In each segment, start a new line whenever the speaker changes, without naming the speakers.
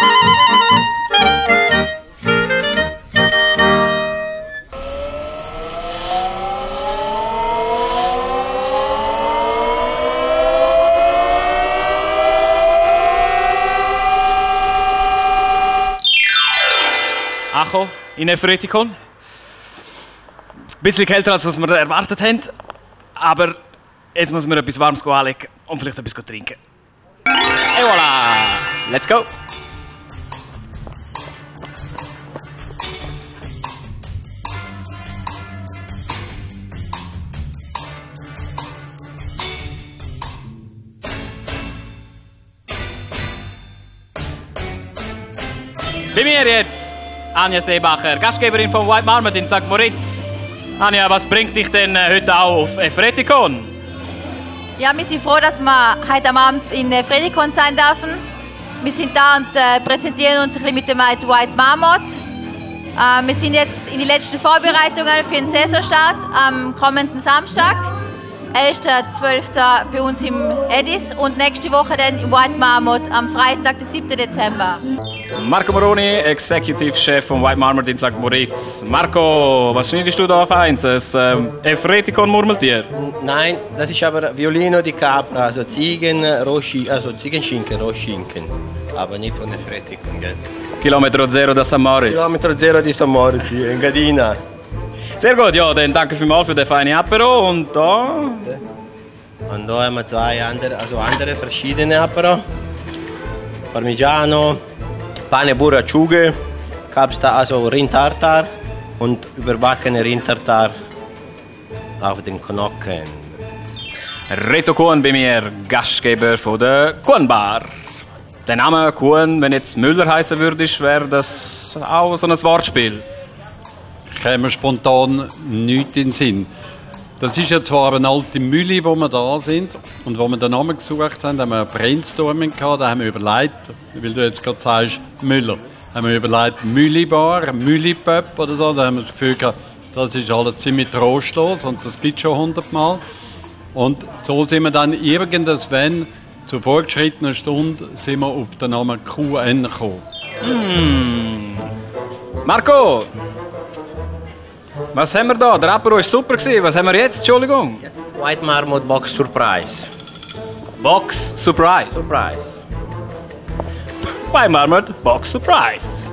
Acho in Efretikon. Ein bisschen kälter, als was wir erwartet haben. Aber jetzt muss man etwas Warmes anlegen und vielleicht etwas trinken. Et voilà! Let's go! Bei mir jetzt Anja Seebacher, Gastgeberin von White Marmot in St. Moritz. Anja, was bringt dich denn heute auch auf Efretikon?
Ja, wir sind froh, dass wir heute am Abend in Efretikon sein dürfen. Wir sind da und präsentieren uns ein bisschen mit dem White Marmot. Wir sind jetzt in die letzten Vorbereitungen für den Saisonstart am kommenden Samstag. 1.12. bei uns im Edis und nächste Woche dann im White Marmot am Freitag, den 7. Dezember.
Marco Moroni, Executive Chef von White Marmot in St. Moritz. Marco, was schneidest du da auf eins? Ein Efretikon-Murmeltier?
Nein, das ist aber Violino di Capra, also Ziegenschinken, Rostschinken. Aber nicht von Efretikon, gell?
Kilometro Zero da San Moritz.
Kilometro Zero di San Moritz, in Gadina.
Sehr gut, ja, dann danke vielmals für den feinen Apero und da...
Und da haben wir zwei andere verschiedene Apero. Parmigiano, Pane Burra Acciughe, also Rindtartar und überbackene Rindtartar auf den Knochen.
Reto Kuhn bei mir, Gastgeber von der Kuhn Bar. Der Name Kuhn, wenn jetzt Müller heißen würde, wäre das auch so ein Wortspiel.
Käme spontan nichts in den Sinn. Das ist ja zwar eine alte Mühle, wo wir da sind und wo wir den Namen gesucht haben wir ein Brainstorming gehabt, da haben wir überlegt, weil du jetzt gerade sagst Müller, haben wir überlegt Müllibar, Müllipöp oder so, da haben wir das Gefühl gehabt, das ist alles ziemlich trostlos und das gibt es schon 100 Mal. Und so sind wir dann irgendwann zur fortgeschrittenen Stunde sind wir auf den Namen QN gekommen.
Marco! Was haben wir da? Der Apero war super. Was haben wir jetzt? Entschuldigung.
White Marmot Box Surprise.
Box Surprise.
Surprise.
White Marmot Box Surprise.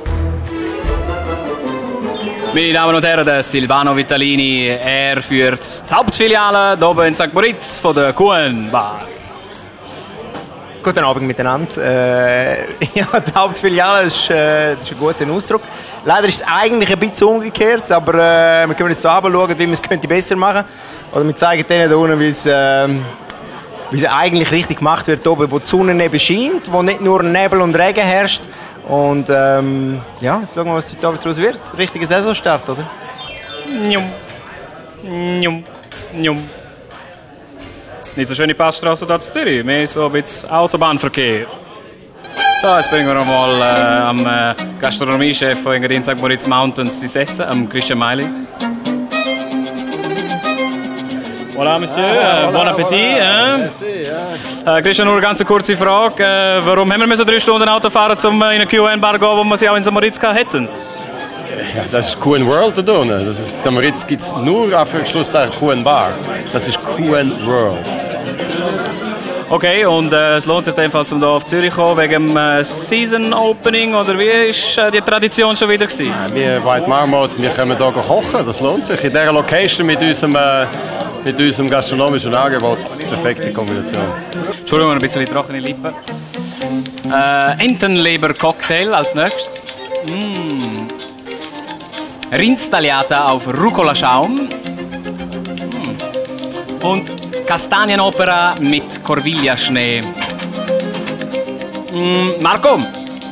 Meine Damen und Herren, der Silvano Vitalini, er führt die Hauptfiliale hier oben in St. Moritz von der Kuhn Bar.
Guten Abend miteinander. Ja, die Hauptfiliale ist ein guter Ausdruck. Leider ist es eigentlich ein bisschen umgekehrt, aber wir können jetzt hier schauen, wie wir es besser machen könnte. Oder wir zeigen denen hier unten, wie es eigentlich richtig gemacht wird, oben, wo die Sonne neben scheint, wo nicht nur Nebel und Regen herrscht. Und ja, jetzt schauen wir, was heute Abend daraus wird. Richtiger Saisonstart, oder?
Njum. Njum. Njum. Nicht so schöne Passstraße hier in Zürich, mehr so ein bisschen Autobahnverkehr. So, jetzt bringen wir mal am Gastronomiechef von Engadin St. Moritz Mountains das Essen, am Christian Meili. Voilà, Monsieur, bon Appetit. Christian, nur eine ganz kurze Frage. Warum haben wir 3 Stunden Auto fahren, um in eine QN-Bar zu gehen, wo wir sie auch in St. Moritz hätten?
Ja, das ist QN World da drin. Das ist, in St. Moritz gibt es nur auf Schlusszeichen QN Bar. Das ist QN World.
Okay, und es lohnt sich in dem Fall, um hier auf Zürich zu kommen, wegen dem Season Opening, oder wie war die Tradition schon wieder?
Ja, wir White Marmot, wir können hier kochen, das lohnt sich. In dieser Location mit unserem gastronomischen Angebot, perfekte Kombination.
Entschuldigung, ein bisschen trockene Lippen. Entenleber-Cocktail als nächstes. Rindstagliata auf Rucola-Schaum. Und Kastanienopera mit Corviglia-Schnee. Marco,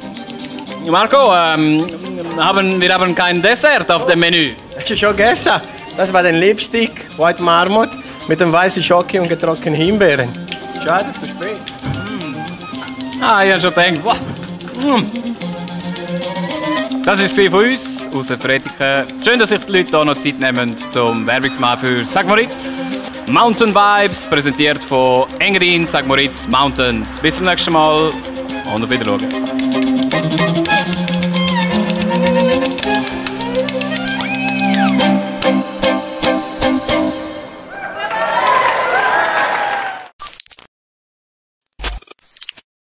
wir haben kein Dessert auf dem Menü.
Hast du schon gegessen? Das war den Lipstick, White Marmot, mit dem weißen Schoki und getrockneten Himbeeren. Schade, zu spät.
Ah, ich habe schon gedacht. Wow. Das war es von uns aus Efretiken. Schön, dass sich die Leute hier noch Zeit nehmen zum Werbungsmachen für St. Moritz. Mountain Vibes, präsentiert von Engadin St. Moritz Mountains. Bis zum nächsten Mal und auf Wiedersehen.
Musik